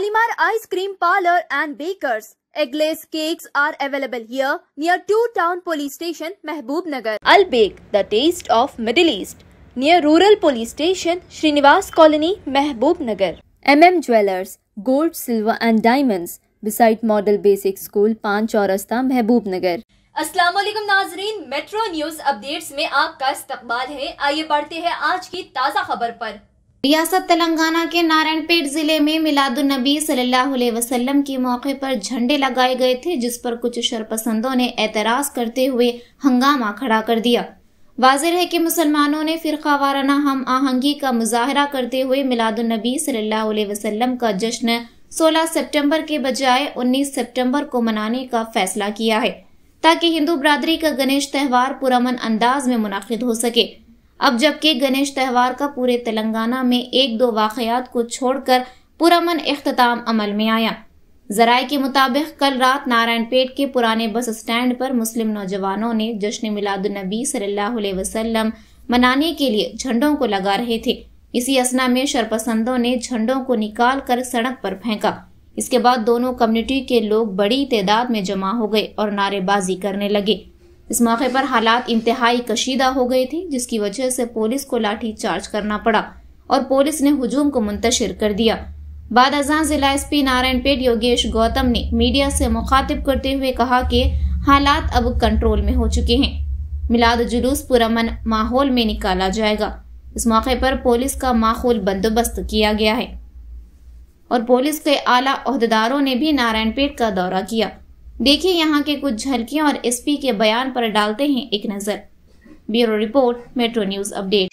Shalimar Ice Cream Parlor and Bakers. Eggless cakes are available here near 2 Town Police Station, Mehboob-Nagar. Al Bake, the taste of Middle East, near Rural Police Station, Srinivas Colony, Mehboob-Nagar. MM Jewelers, Gold, Silver and Diamonds, beside Model Basic School, 5 Chowrasta, Mehboob-Nagar. अस्सलाम वालेकुम नाजरीन, metro news updates में आपका इस्तकबाल है। आइए बढ़ते हैं आज की ताज़ा खबर पर। रियासत तेलंगाना के नारायणपेट जिले में मिलादुन्नबी सल्लल्लाहु अलैहि वसल्लम के मौके पर झंडे लगाए गए थे, जिस पर कुछ शरपसंदों ने एतराज करते हुए हंगामा खड़ा कर दिया। वाज़ेह है कि मुसलमानों ने फिरकावाराना हम आहंगी का मुजाहरा करते हुए मिलादुन्नबी सल्लल्लाहु अलैहि वसल्लम का जश्न 16 सितंबर के बजाय 19 सितंबर को मनाने का फैसला किया है, ताकि हिंदू बरादरी का गणेश त्यौहार पुरअमन अंदाज में मुनाकिद हो सके। अब जबकि गणेश त्यौहार का पूरे तेलंगाना में 1-2 वाकयात को छोड़कर पुरअमन इख्तिताम अमल में आया। जराये के मुताबिक कल रात नारायणपेट के पुराने बस स्टैंड पर मुस्लिम नौजवानों ने जश्न मिलादुन्नबी सल्लल्लाहु अलैहि वसल्लम मनाने के लिए झंडों को लगा रहे थे। इसी असना में शरपसंदों ने झंडों को निकाल कर सड़क पर फेंका। इसके बाद दोनों कम्युनिटी के लोग बड़ी तादाद में जमा हो गए और नारेबाजी करने लगे। इस मौके पर हालात इंतहाई कशीदा हो गए थे, जिसकी वजह से पुलिस को लाठी चार्ज करना पड़ा और पुलिस ने हुजूम को मुंतशिर कर दिया। बाद अज़ां जिला एसपी नारायणपेट योगेश गौतम ने मीडिया से मुखातिब करते हुए कहा कि हालात अब कंट्रोल में हो चुके हैं। मिलाद जुलूस पुरअमन माहौल में निकाला जाएगा। इस मौके पर पुलिस का माकूल बंदोबस्त किया गया है और पुलिस के आला ओहदेदारों ने भी नारायणपेट का दौरा किया। देखिए यहाँ के कुछ झलकियां और एसपी के बयान पर डालते हैं एक नजर। Bureau report, metro news update.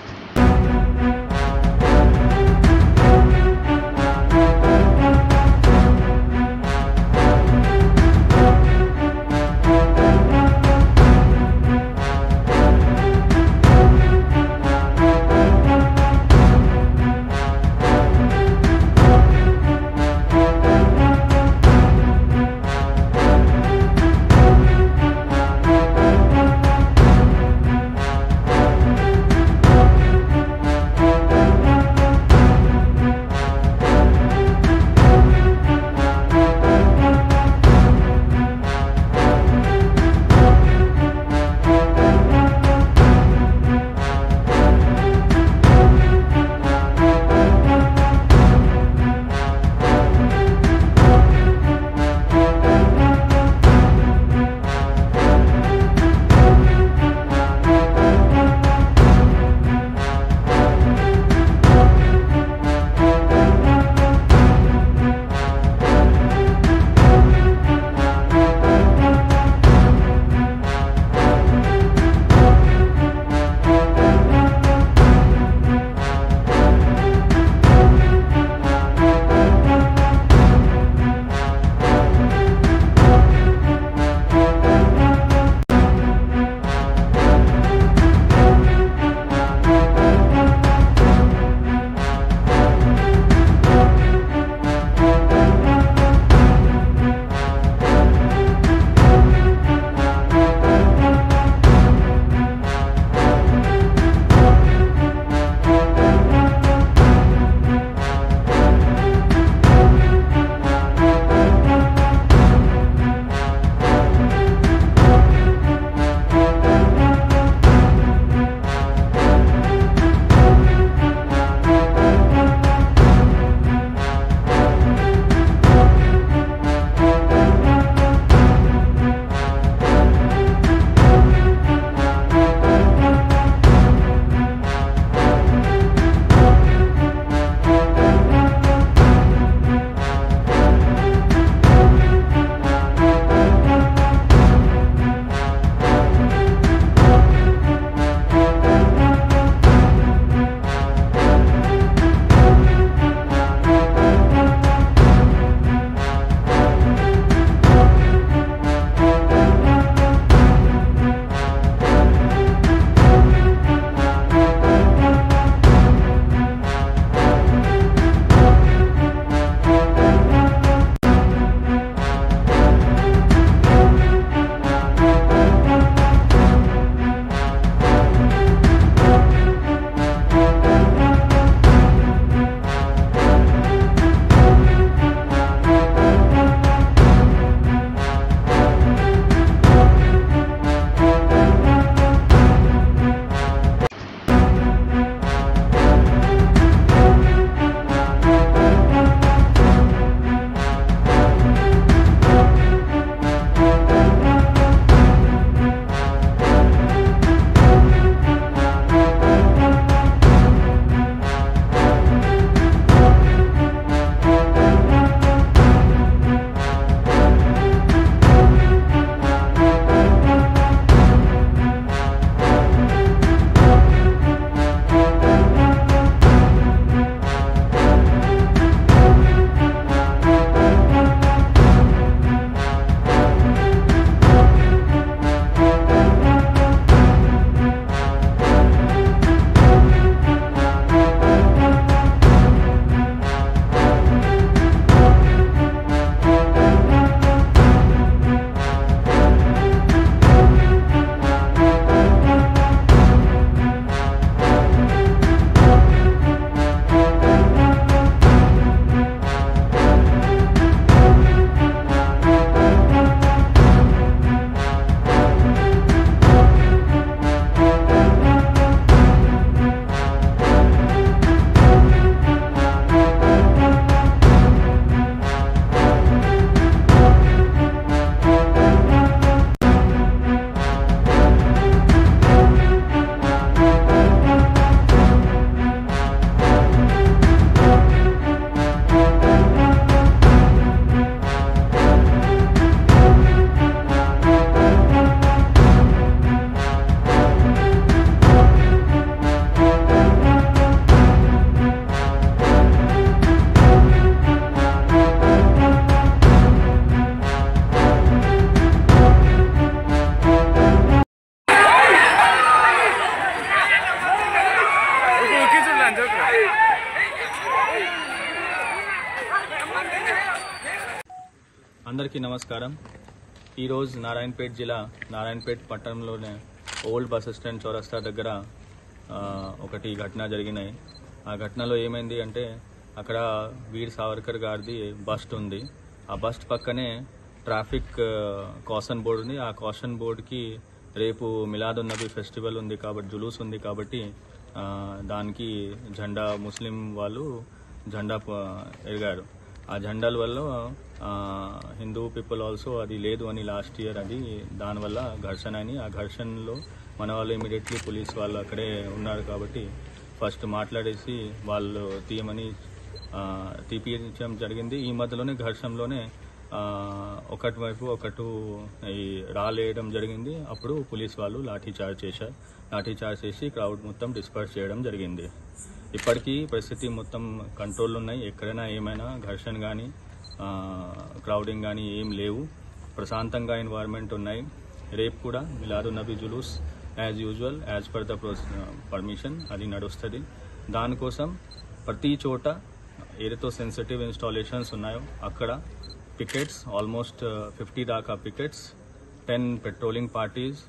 అందరికీ నమస్కారం. ఈరోజు నారాయణపేట జిల్లా నారాయణపేట పట్టణంలోనే ఓల్డ్ బస్ స్టాండ్ చౌరస్తా దగ్గర ఒకటి ఘటన జరిగినాయి. ఆ ఘటనలో ఏమైంది అంటే అక్కడ వీర్ సావర్కర్ గారిది బస్ట్ ఉంది. ఆ బస్ట్ పక్కనే ట్రాఫిక్ కాషన్ బోర్డు ఉంది. ఆ కాషన్ బోర్డుకి రేపు మిలాదున్ నబీ ఫెస్టివల్ ఉంది కాబట్టి, జులూస్ ఉంది కాబట్టి దానికి జెండా ముస్లిం వాళ్ళు జెండా ఎరిగారు. ఆ జెండాల వల్ల హిందూ పీపుల్ ఆల్సో అది లేదు అని లాస్ట్ ఇయర్ అది దానివల్ల ఘర్షణ అని, ఆ ఘర్షణలో మన వాళ్ళు ఇమీడియట్లీ పోలీస్ వాళ్ళు అక్కడే ఉన్నారు కాబట్టి ఫస్ట్ మాట్లాడేసి వాళ్ళు తీయమని తీపించడం జరిగింది. ఈ మధ్యలోనే ఘర్షణలోనే ఒకటి వైపు ఒకటి ఈ రాలేయడం జరిగింది. అప్పుడు పోలీస్ వాళ్ళు లాఠీచార్జ్ చేశారు. లాఠీచార్జ్ చేసి క్రౌడ్ మొత్తం డిస్పర్స్ చేయడం జరిగింది. ఇప్పటికీ పరిస్థితి మొత్తం కంట్రోల్ ఉన్నాయి. ఎక్కడైనా ఏమైనా ఘర్షణ కానీ క్రౌడింగ్ కానీ ఏం లేవు. ప్రశాంతంగా ఎన్వైరన్మెంట్ ఉన్నాయి. రేపు కూడా మిలాదున్ నబీ జులూస్ as usual as per the permission అది నడుస్తుంది. దానికోసం ప్రతి చోట ఏదైతే సెన్సిటివ్ ఇన్స్టాలేషన్స్ ఉన్నాయో అక్కడ పికెట్స్ ఆల్మోస్ట్ 50 దాకా పికెట్స్, 10 పెట్రోలింగ్ పార్టీస్,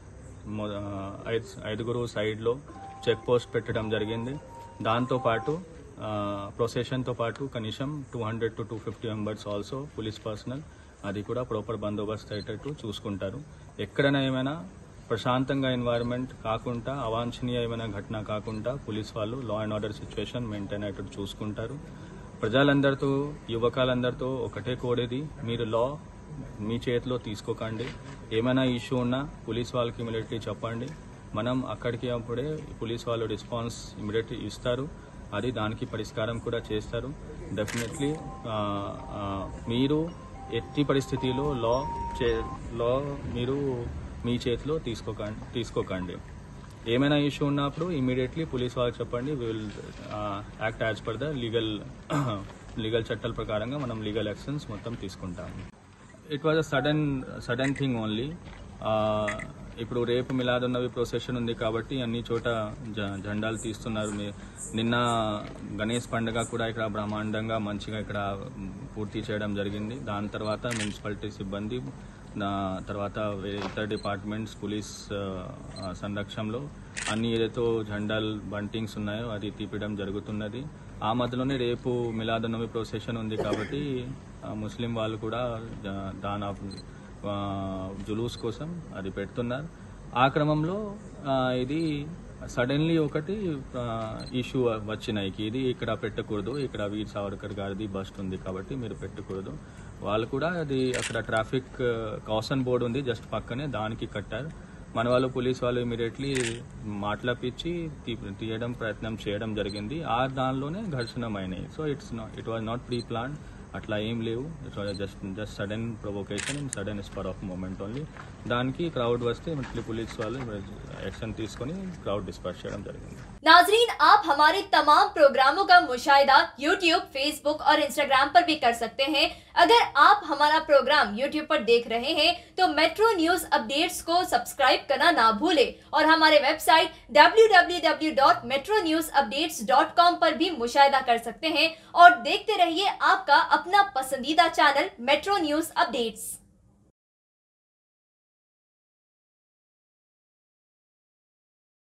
5 సైడ్లో చెక్ పోస్ట్ పెట్టడం జరిగింది. దాంతోపాటు ప్రొసెషన్తో పాటు కనీసం 200 to 250 members also police personnel అది కూడా ప్రాపర్ బందోబస్తు అయ్యేటట్టు చూసుకుంటారు. ఎక్కడైనా ఏమైనా ప్రశాంతంగా ఎన్వైరన్మెంట్ కాకుండా అవాంఛనీయ ఏమైనా ఘటన కాకుండా పోలీస్ వాళ్ళు law and order situation maintain అయ్యేటట్టు చూసుకుంటారు. ప్రజలందరితో యువకులందరితో ఒకటే కోడేది, మీరు లా మీ చేతిలో తీసుకోకండి. ఏమైనా ఇష్యూ ఉన్నా పోలీస్ వాళ్ళకి ఇమీడియట్లీ చెప్పండి. మనం అక్కడికి అప్పుడే పోలీస్ వాళ్ళు రెస్పాన్స్ ఇమీడియట్లీ ఇస్తారు. అది దానికి పరిష్కారం కూడా చేస్తారు. డెఫినెట్లీ మీరు ఎట్టి పరిస్థితిలో లా మీరు మీ చేతిలో తీసుకోకండి. ఏమైనా ఇష్యూ ఉన్నప్పుడు ఇమీడియట్లీ పోలీస్ వాళ్ళకి చెప్పండి. We will act as per the legal చట్టాల ప్రకారంగా మనం లీగల్ యాక్షన్స్ మొత్తం తీసుకుంటాము. It was a sudden thing only. ఇప్పుడు రేపు మిలాదున్ నబీ ప్రొసెషన్ ఉంది కాబట్టి అన్ని చోట జెండాలు తీస్తున్నారు. నిన్న గణేష్ పండుగ కూడా ఇక్కడ బ్రహ్మాండంగా మంచిగా ఇక్కడ పూర్తి చేయడం జరిగింది. దాని తర్వాత మున్సిపాలిటీ సిబ్బంది, తర్వాత ఇతర డిపార్ట్మెంట్స్ పోలీస్ సంరక్షణలో అన్ని ఏదైతే జెండాలు బంటింగ్స్ ఉన్నాయో అది తీపడం జరుగుతున్నది. ఆ మధ్యలోనే రేపు మిలాదున్ నబీ ప్రొసెషన్ ఉంది కాబట్టి ముస్లిం వాళ్ళు కూడా దాని జులూస్ కోసం అది పెడుతున్నారు. ఆ క్రమంలో ఇది సడన్లీ ఒకటి ఇష్యూ వచ్చినాయి. ఇది ఇక్కడ పెట్టకూడదు, ఇక్కడ వీర్ సావర్కర్ గారిది బస్ట్ ఉంది కాబట్టి మీరు పెట్టకూడదు. వాళ్ళు కూడా అది అక్కడ ట్రాఫిక్ కాషన్ బోర్డు ఉంది జస్ట్ పక్కనే, దానికి కట్టారు. మన వాళ్ళు పోలీస్ వాళ్ళు ఇమీడియట్లీ మాట్లాపించి తీయడం ప్రయత్నం చేయడం జరిగింది. దానిలోనే ఘర్షణమైనాయి. So it was not pre plan, అట్లా ఏం లేవు. It was just sudden provocation and sudden spur of moment only. దానికి క్రౌడ్ వస్తే పోలీస్ వాళ్ళు एक्शन తీసుకొని క్రౌడ్ డిస్పర్స్ చేయడం జరిగింది. नाजरीन, आप हमारे तमाम प्रोग्रामों का मुशाहिदा YouTube, Facebook और Instagram पर भी कर सकते हैं। अगर आप हमारा प्रोग्राम YouTube पर देख रहे हैं तो मेट्रो न्यूज अपडेट्स को सब्सक्राइब करना ना भूलें और हमारे वेबसाइट www.metronewsupdates.com पर भी मुशाहिदा कर सकते हैं और देखते रहिए आपका अपना पसंदीदा चैनल मेट्रो न्यूज अपडेट्स।